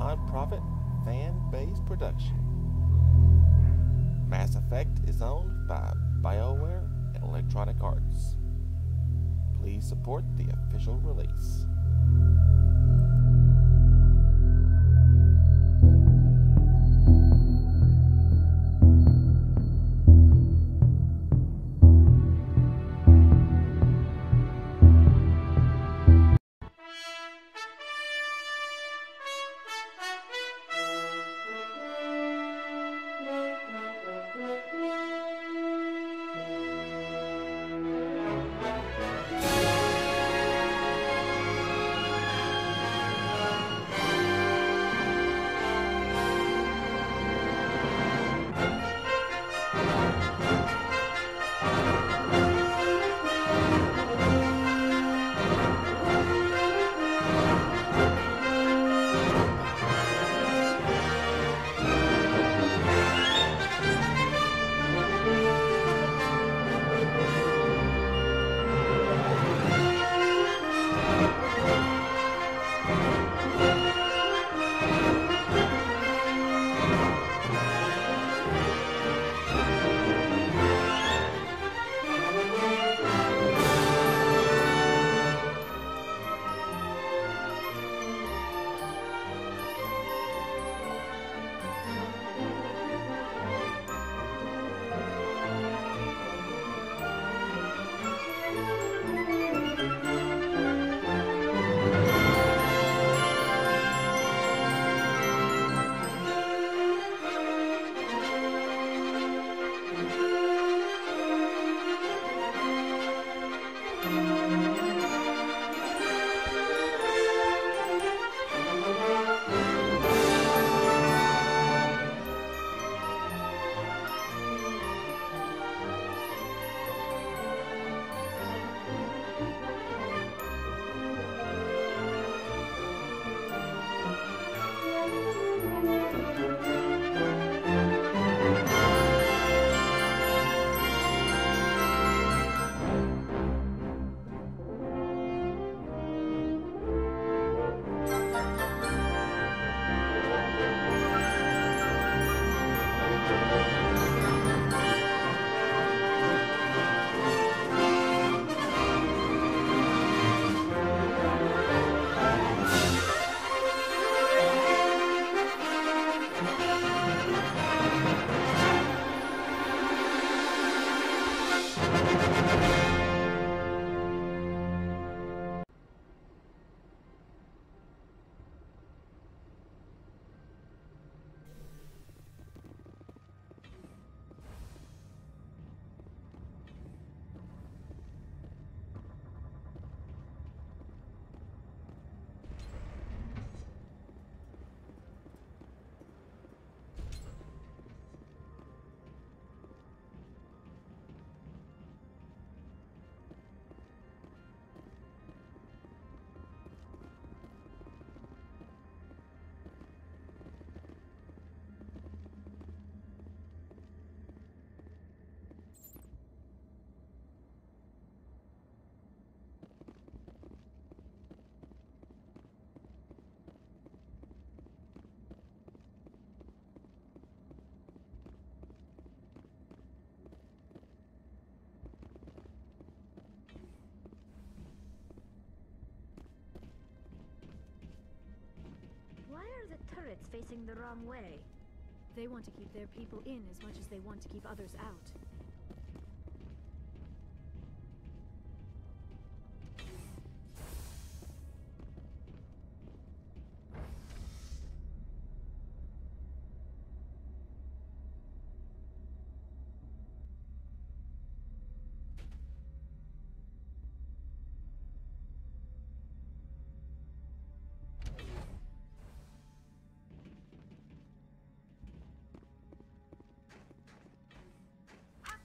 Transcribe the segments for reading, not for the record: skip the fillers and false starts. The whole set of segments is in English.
non-profit, fan-based production. Mass Effect is owned by BioWare and Electronic Arts. Please support the official release. Why are the turrets facing the wrong way? They want to keep their people in as much as they want to keep others out. Ah!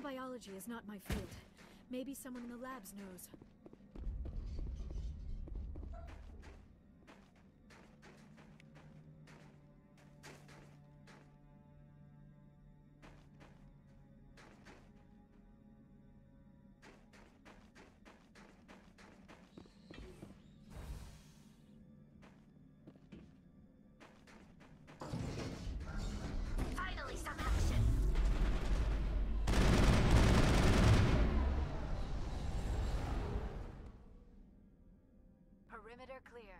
Nanobiology is not my field. Maybe someone in the labs knows. Finally, some action! Perimeter clear.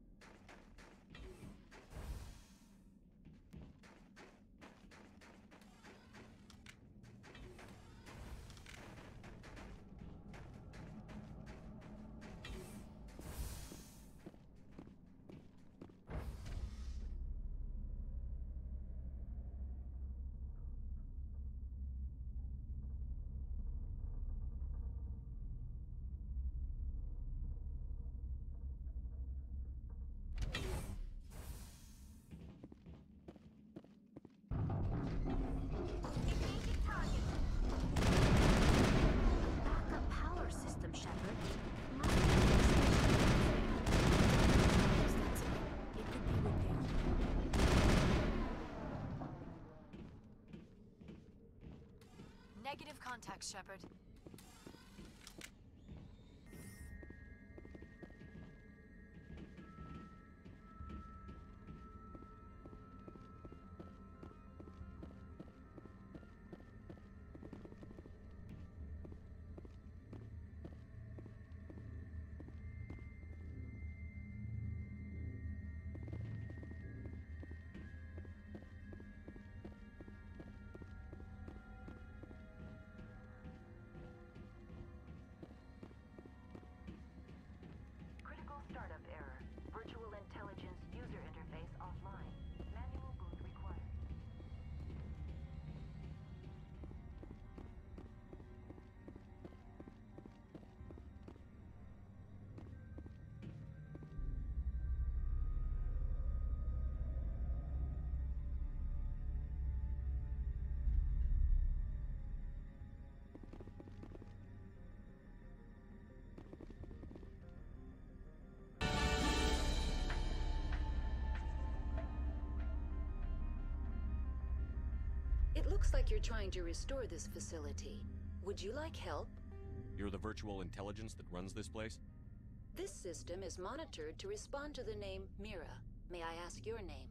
Engaging target! Backup power system, Shepard. It could be repaired. Negative contact, Shepard. Critical startup error. Virtual intelligence user interface offline. Manual boot required. It looks like you're trying to restore this facility. Would you like help? You're the virtual intelligence that runs this place? This system is monitored to respond to the name Mira. May I ask your name?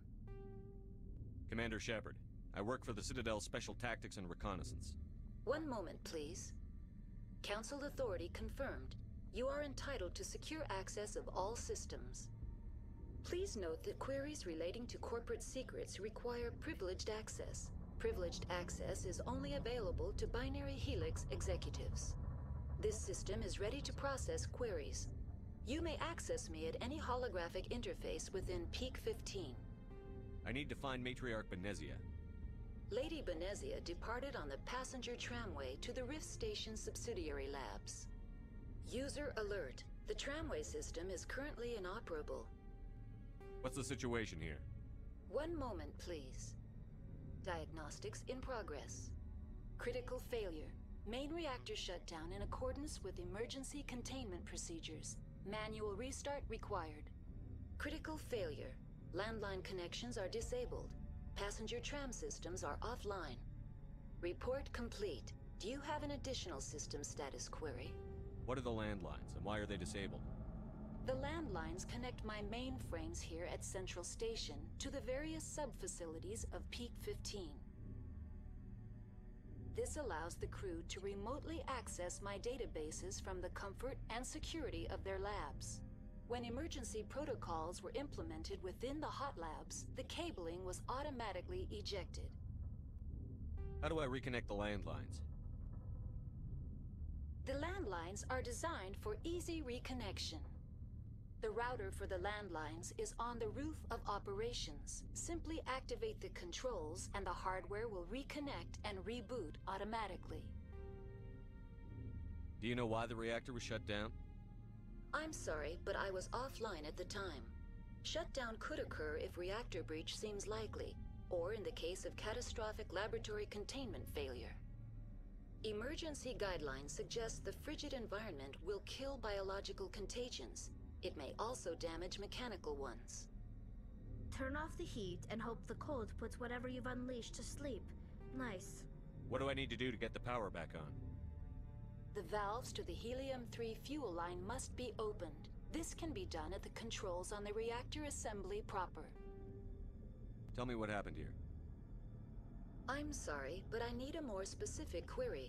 Commander Shepard. I work for the Citadel Special Tactics and Reconnaissance. One moment, please. Council authority confirmed. You are entitled to secure access of all systems. Please note that queries relating to corporate secrets require privileged access. Privileged access is only available to Binary Helix executives. This system is ready to process queries. You may access me at any holographic interface within Peak 15. I need to find Matriarch Benezia. Lady Benezia departed on the passenger tramway to the Rift Station subsidiary labs. User alert. The tramway system is currently inoperable. What's the situation here? One moment, please. Diagnostics in progress. Critical failure. Main reactor shut down in accordance with emergency containment procedures. Manual restart required. Critical failure. Landline connections are disabled. Passenger tram systems are offline. Report complete. Do you have an additional system status query? What are the landlines, and why are they disabled? The landlines connect my mainframes here at Central Station to the various sub-facilities of Peak 15. This allows the crew to remotely access my databases from the comfort and security of their labs. When emergency protocols were implemented within the hot labs, the cabling was automatically ejected. How do I reconnect the landlines? The landlines are designed for easy reconnection. The router for the landlines is on the roof of operations. Simply activate the controls and the hardware will reconnect and reboot automatically. Do you know why the reactor was shut down? I'm sorry, but I was offline at the time. Shutdown could occur if reactor breach seems likely, or in the case of catastrophic laboratory containment failure. Emergency guidelines suggest the frigid environment will kill biological contagions. It may also damage mechanical ones. Turn off the heat and hope the cold puts whatever you've unleashed to sleep. Nice. What do I need to do to get the power back on? The valves to the helium-3 fuel line must be opened. This can be done at the controls on the reactor assembly proper. Tell me what happened here. I'm sorry, but I need a more specific query.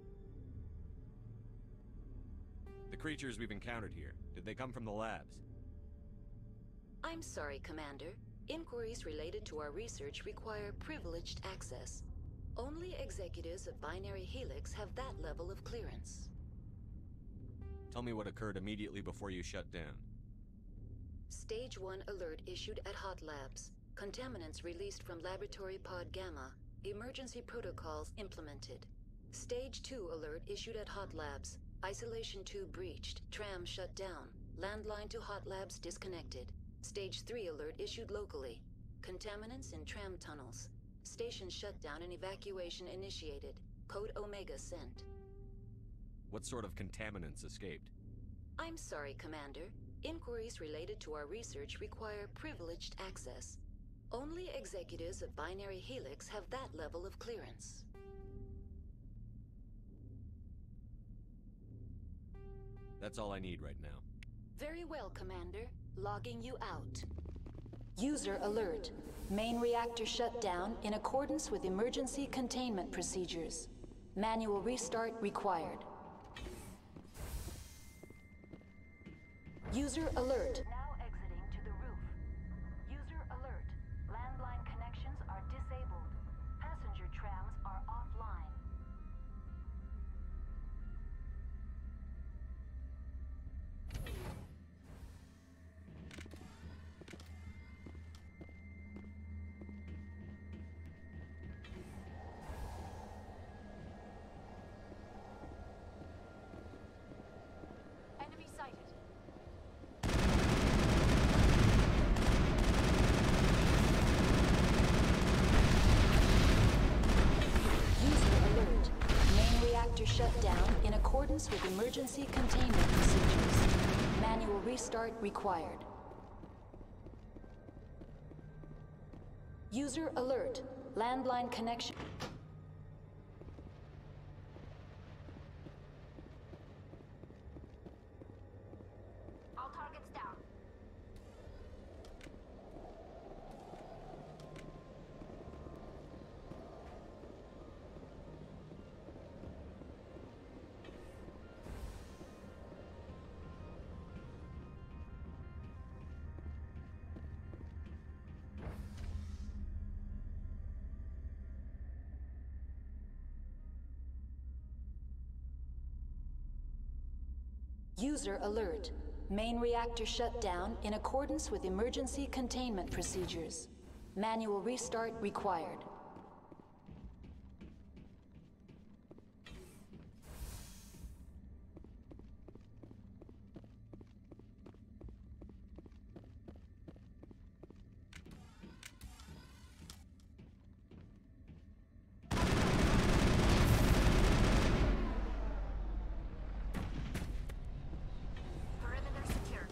The creatures we've encountered here, did they come from the labs? I'm sorry, Commander. Inquiries related to our research require privileged access. Only executives of Binary Helix have that level of clearance. Tell me what occurred immediately before you shut down. Stage 1 alert issued at Hot Labs. Contaminants released from Laboratory Pod Gamma. Emergency protocols implemented. Stage 2 alert issued at Hot Labs. Isolation 2 breached. Tram shut down. Landline to Hot Labs disconnected. Stage 3 alert issued locally. Contaminants in tram tunnels. Station shutdown and evacuation initiated. Code Omega sent. What sort of contaminants escaped? I'm sorry, Commander. Inquiries related to our research require privileged access. Only executives of Binary Helix have that level of clearance. That's all I need right now. Very well, Commander. Logging you out. User alert. Main reactor shut down in accordance with emergency containment procedures. Manual restart required. User alert. Now exiting to the roof. User alert. Landline connections are disabled. Passenger trams are offline. Enemy sighted. User alert. Main reactor shut down in accordance with emergency containment procedures. Manual restart required. User alert. Landline connection. All targets down. User alert. Main reactor shut down in accordance with emergency containment procedures. Manual restart required. Perimeter secured.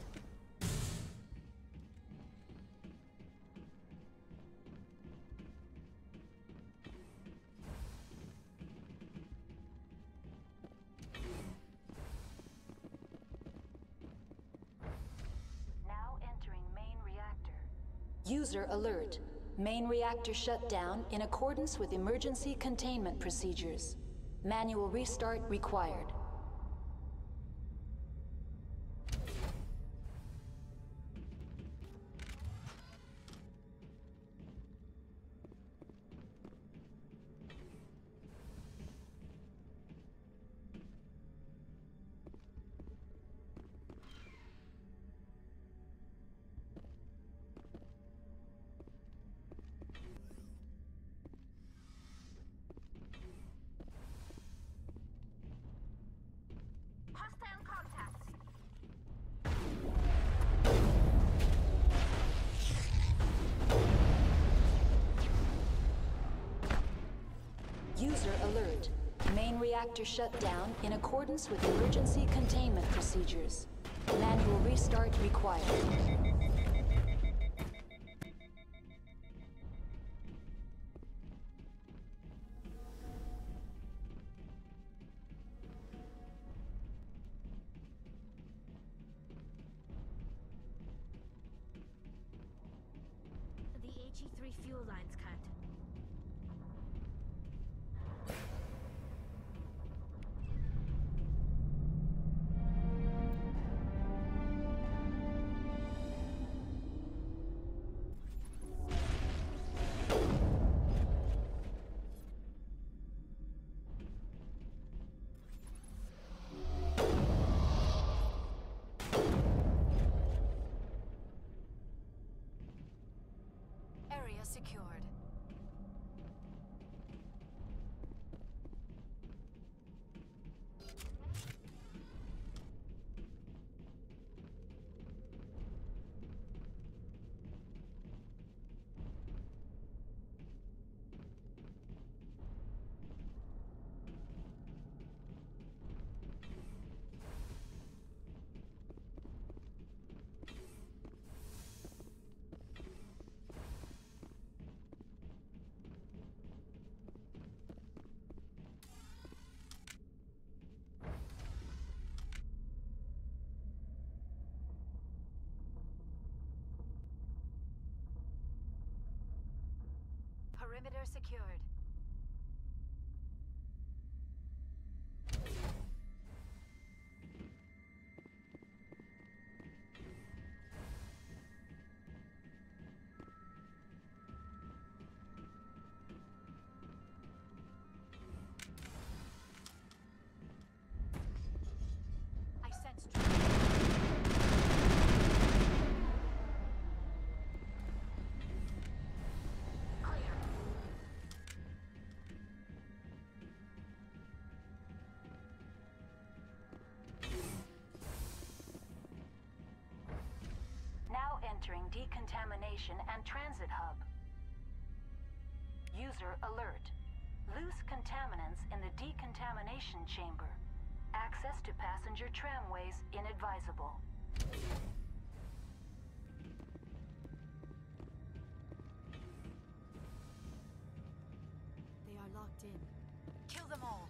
Now entering main reactor. User alert. Main reactor shut down in accordance with emergency containment procedures. Manual restart required. Hostile contact. User alert. Main reactor shut down in accordance with emergency containment procedures. Manual restart required. The HE3 fuel line's cut. Area secured. Perimeter secured. I sense clear. Now entering decontamination and transit hub. User alert. Loose contaminants in the decontamination chamber. Access to passenger tramways inadvisable. They are locked in. Kill them all.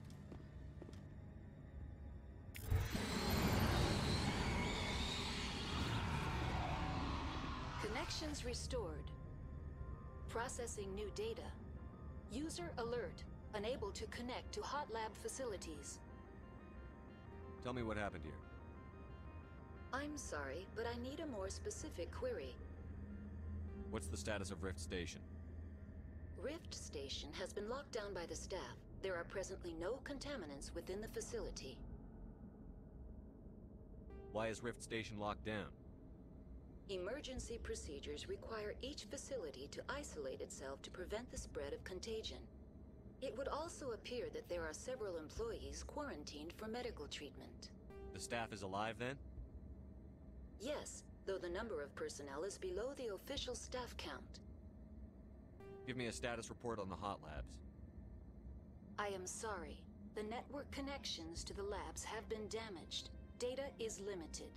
Connections restored. Processing new data. User alert. Unable to connect to hot lab facilities. Tell me what happened here. I'm sorry, but I need a more specific query. What's the status of Rift Station? Rift Station has been locked down by the staff. There are presently no contaminants within the facility. Why is Rift Station locked down? Emergency procedures require each facility to isolate itself to prevent the spread of contagion. It would also appear that there are several employees quarantined for medical treatment. The staff is alive then? Yes, though the number of personnel is below the official staff count. Give me a status report on the hot labs. I am sorry. The network connections to the labs have been damaged. Data is limited.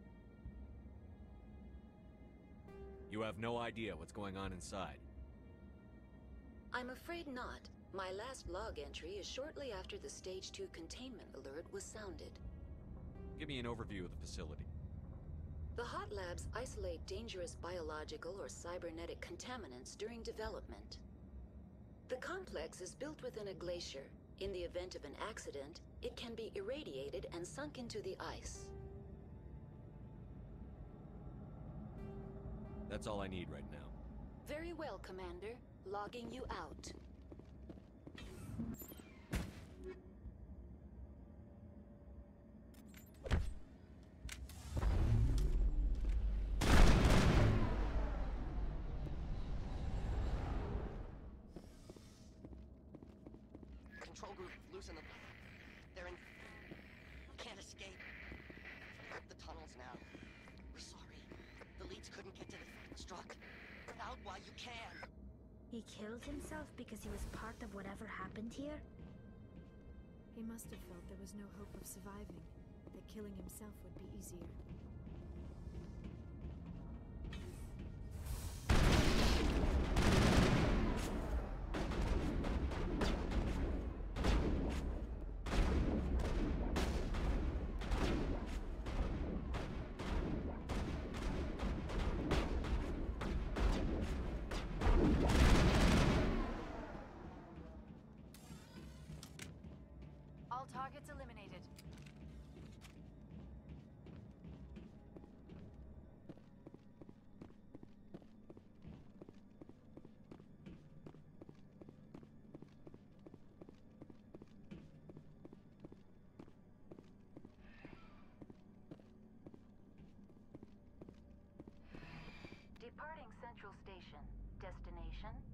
You have no idea what's going on inside. I'm afraid not. My last log entry is shortly after the Stage 2 containment alert was sounded. Give me an overview of the facility. The hot labs isolate dangerous biological or cybernetic contaminants during development. The complex is built within a glacier. In the event of an accident, it can be irradiated and sunk into the ice. That's all I need right now. Very well, Commander. Logging you out. Control group, loosen them. They're in... Can't escape. The tunnels now. We're sorry. The leads couldn't get to the struck. Get out while you can. He killed himself because he was part of whatever happened here? He must have felt there was no hope of surviving, that killing himself would be easier. All targets eliminated. Departing Central Station. Destination,